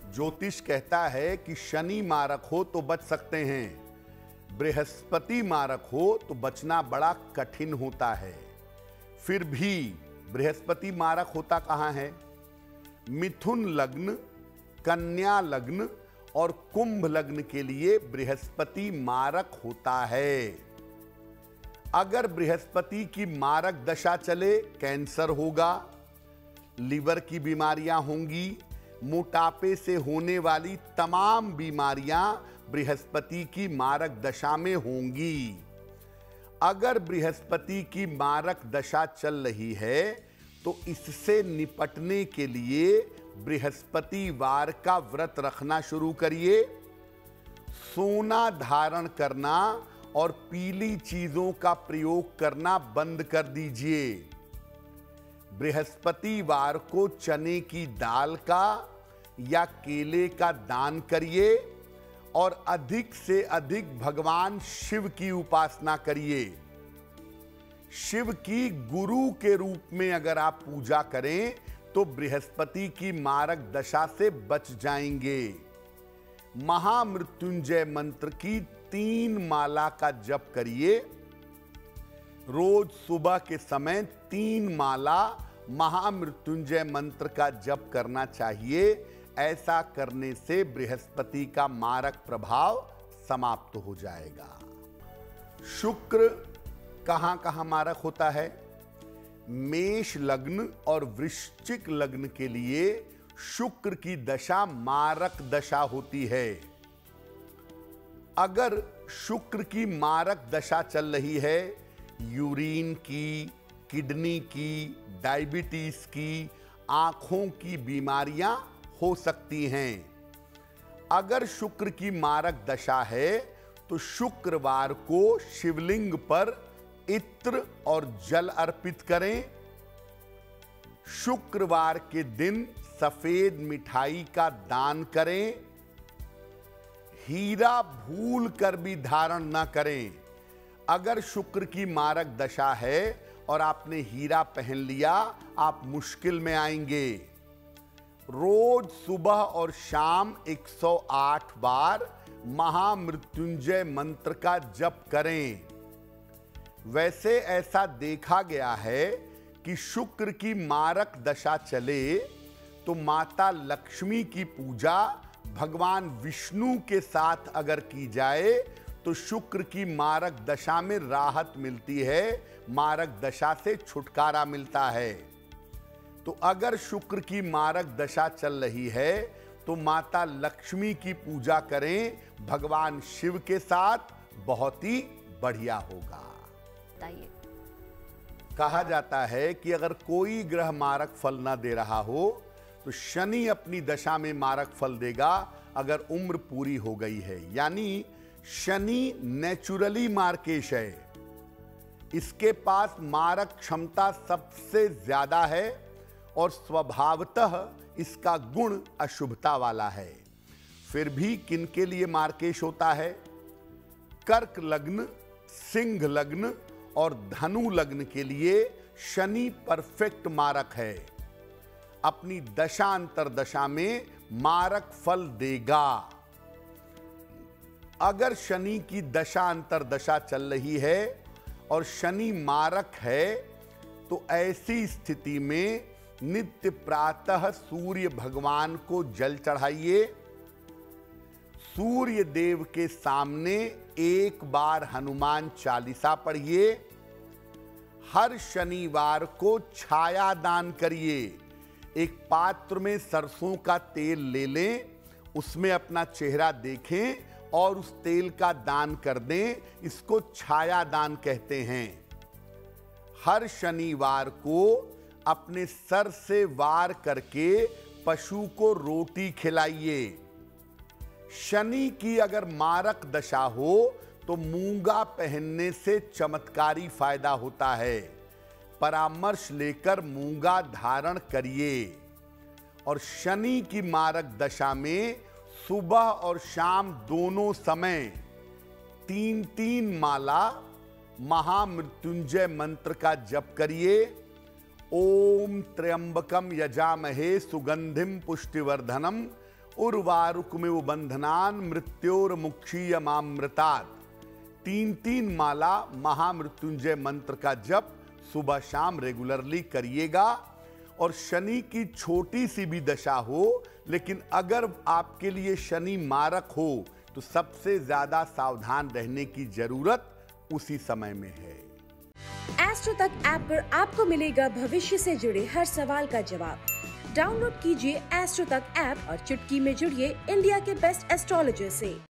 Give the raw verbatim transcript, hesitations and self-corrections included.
ज्योतिष कहता है कि शनि मारक हो तो बच सकते हैं, बृहस्पति मारक हो तो बचना बड़ा कठिन होता है। फिर भी बृहस्पति मारक होता कहां है? मिथुन लग्न, कन्या लग्न और कुंभ लग्न के लिए बृहस्पति मारक होता है। अगर बृहस्पति की मारक दशा चले, कैंसर होगा, लीवर की बीमारियां होंगी, मोटापे से होने वाली तमाम बीमारियां बृहस्पति की मारक दशा में होंगी। अगर बृहस्पति की मारक दशा चल रही है तो इससे निपटने के लिए बृहस्पतिवार का व्रत रखना शुरू करिए। सोना धारण करना और पीली चीजों का प्रयोग करना बंद कर दीजिए। बृहस्पतिवार को चने की दाल का या केले का दान करिए और अधिक से अधिक भगवान शिव की उपासना करिए। शिव की गुरु के रूप में अगर आप पूजा करें तो बृहस्पति की मारक दशा से बच जाएंगे। महामृत्युंजय मंत्र की तीन माला का जप करिए। रोज सुबह के समय तीन माला महामृत्युंजय मंत्र का जप करना चाहिए। ऐसा करने से बृहस्पति का मारक प्रभाव समाप्त हो जाएगा। शुक्र कहां कहां मारक होता है? मेष लग्न और वृश्चिक लग्न के लिए शुक्र की दशा मारक दशा होती है। अगर शुक्र की मारक दशा चल रही है, यूरिन की, किडनी की, डायबिटीज की, आंखों की बीमारियां हो सकती हैं। अगर शुक्र की मारक दशा है तो शुक्रवार को शिवलिंग पर इत्र और जल अर्पित करें। शुक्रवार के दिन सफेद मिठाई का दान करें। हीरा भूल कर भी धारण न करें। अगर शुक्र की मारक दशा है और आपने हीरा पहन लिया, आप मुश्किल में आएंगे। रोज सुबह और शाम एक सौ आठ बार महामृत्युंजय मंत्र का जप करें। वैसे ऐसा देखा गया है कि शुक्र की मारक दशा चले तो माता लक्ष्मी की पूजा भगवान विष्णु के साथ अगर की जाए तो शुक्र की मारक दशा में राहत मिलती है, मारक दशा से छुटकारा मिलता है। तो अगर शुक्र की मारक दशा चल रही है तो माता लक्ष्मी की पूजा करें भगवान शिव के साथ, बहुत ही बढ़िया होगा। बताइए। कहा जाता है कि अगर कोई ग्रह मारक फल ना दे रहा हो तो शनि अपनी दशा में मारक फल देगा अगर उम्र पूरी हो गई है। यानी शनि नेचुरली मार्केश है, इसके पास मारक क्षमता सबसे ज्यादा है और स्वभावतः इसका गुण अशुभता वाला है। फिर भी किनके लिए मार्केश होता है? कर्क लग्न, सिंह लग्न और धनु लग्न के लिए शनि परफेक्ट मारक है। अपनी दशा अंतर दशा में मारक फल देगा। अगर शनि की दशा अंतर दशा चल रही है और शनि मारक है तो ऐसी स्थिति में नित्य प्रातः सूर्य भगवान को जल चढ़ाइए। सूर्य देव के सामने एक बार हनुमान चालीसा पढ़िए। हर शनिवार को छाया दान करिए। एक पात्र में सरसों का तेल ले लें, उसमें अपना चेहरा देखें और उस तेल का दान कर दें। इसको छाया दान कहते हैं। हर शनिवार को अपने सर से वार करके पशु को रोटी खिलाइए। शनि की अगर मारक दशा हो तो मूंगा पहनने से चमत्कारी फायदा होता है। परामर्श लेकर मूंगा धारण करिए। और शनि की मारक दशा में सुबह और शाम दोनों समय तीन तीन माला महामृत्युंजय मंत्र का जप करिए। ओम त्र्यंबकम यजामहे सुगंधिम पुष्टिवर्धनम उर्वारुकमिव बंधनान मृत्योर्मुक्षीयमामृतात्। तीन तीन माला महामृत्युंजय मंत्र का जप सुबह शाम रेगुलरली करिएगा। और शनि की छोटी सी भी दशा हो, लेकिन अगर आपके लिए शनि मारक हो तो सबसे ज्यादा सावधान रहने की जरूरत उसी समय में है। एस्ट्रो तक ऐप पर आपको मिलेगा भविष्य से जुड़े हर सवाल का जवाब। डाउनलोड कीजिए एस्ट्रो तक ऐप और चुटकी में जुड़िए इंडिया के बेस्ट एस्ट्रोलॉजर से।